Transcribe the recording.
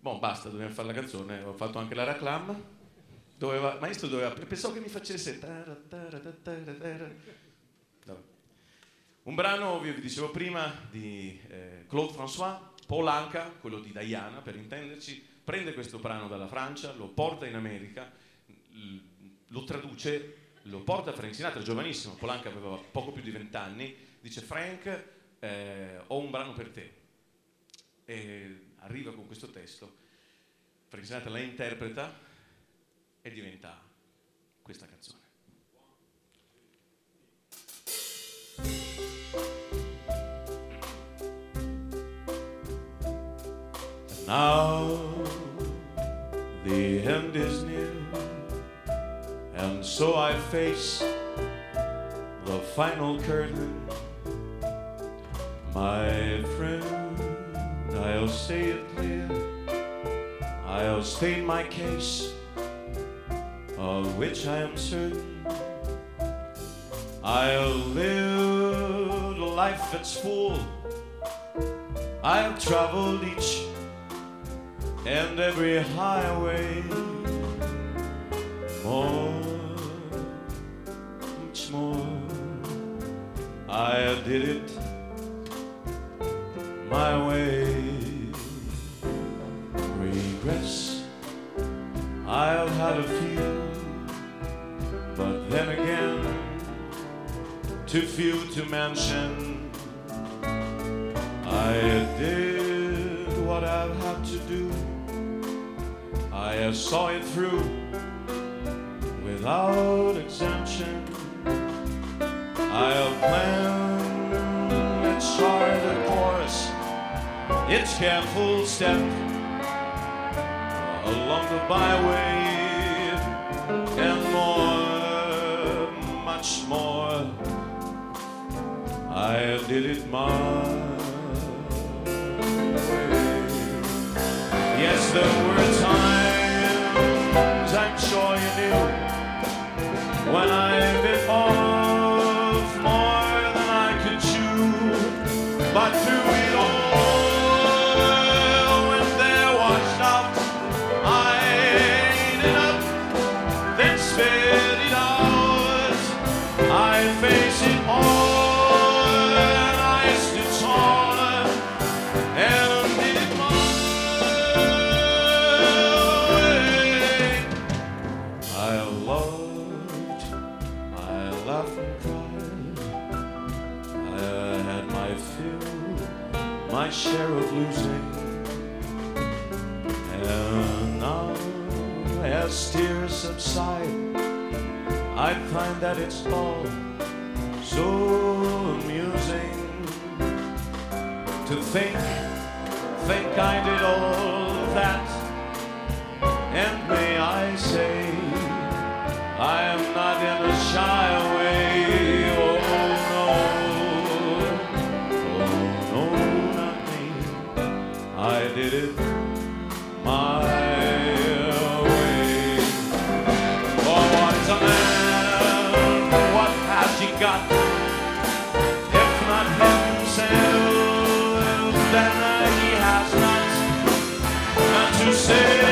Boh, basta, dobbiamo fare la canzone. Ho fatto anche la reclam. Maestro doveva. Pensavo che mi facesse. Vabbè. Un brano, vi dicevo prima, di Claude François, Paul Anka, quello di Diana, per intenderci, prende questo brano dalla Francia, lo porta in America, lo traduce, lo porta a Frank Sinatra, giovanissimo. Paul Anka aveva poco più di 20 anni, dice: Frank, ho un brano per te. E arriva con questo testo, Frank Sinatra la interpreta e diventa questa canzone. Now the end is near, and so I face the final curtain. My friend, I'll say it clear, I'll state my case, of which I am certain. I'll live a life that's full. I've traveled each and every highway, more, much more. I did it my way. Regrets I've had a few, but then again, too few to mention. I did what I've had to do. I saw it through without exemption. I'll plan its charted course, its careful step along the byway, and more, much more. I did it my way. Yes, there were times, I'm sure you knew, when I bit off more than I could chew. But through it all, when there washed out, I ate it up, then spit it out. I face it all, and I stood tall, and did it my way. I loved, I laughed and cried, I had my fill, my share of losing. And now, as tears subside, I find that it's all so amusing to think I did all that. And may I say, I am not in a shy way. Oh no, not me. I did it my way. Oh, what's a man? What has he got? If not himself, then he has not to say.